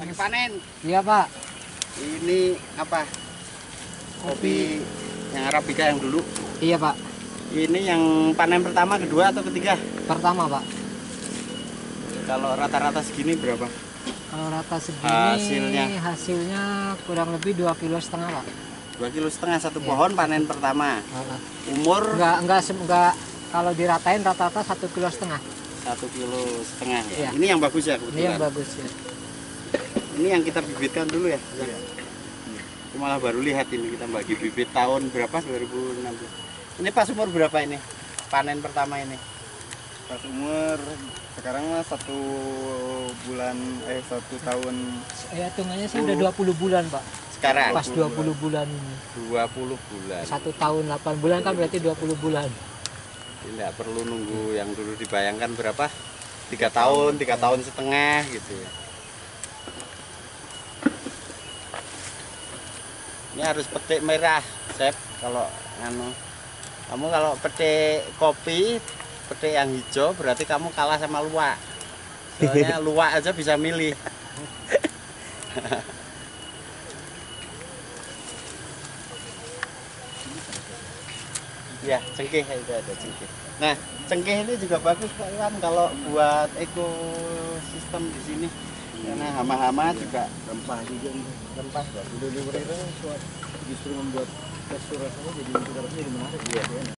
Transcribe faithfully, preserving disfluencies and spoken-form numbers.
lagi panen. Iya Pak. Ini apa? Kopi yang Arabica yang dulu. Iya Pak. Ini yang panen pertama, kedua atau ketiga? Pertama Pak. Kalau rata-rata segini berapa? Kalau rata segini Hasilnya? hasilnya kurang lebih dua kilo setengah Pak. Dua kilo setengah satu Iya. pohon panen pertama. Heeh. Umur Enggak enggak sem- enggak kalau diratain rata-rata satu kilo setengah. satu kilo setengah ya. Iya. Ini yang bagus ya Ini kebetulan. yang bagus ya. Ini yang kita bibitkan dulu ya. Iya. Aku malah baru lihat ini kita bagi bibit tahun berapa? dua ribu enam belas. Ini pas umur berapa ini? Panen pertama ini. Pas umur sekarang mah satu bulan eh satu tahun Ya hitungannya sih udah dua puluh bulan Pak. Sekarang Pas dua puluh bulan ini. dua puluh bulan. Satu tahun delapan bulan kan berarti dua puluh bulan. Tidak perlu nunggu yang dulu dibayangkan berapa? Tiga tahun, tiga tahun setengah gitu ya. Ini harus petik merah, Chef. Kalau anu, kamu kalau petik kopi, petik yang hijau berarti kamu kalah sama luwak. Soalnya luwak aja bisa milih. Ya, cengkeh itu ada cengkeh. Nah, cengkeh ini juga bagus Pak Iwan kalau buat ekosistem di sini. Karena hama-hama juga rempah juga nih. rempah. Udah diberitanya justru membuat tekstur rasanya jadi rasanya jadi menarik. Iya.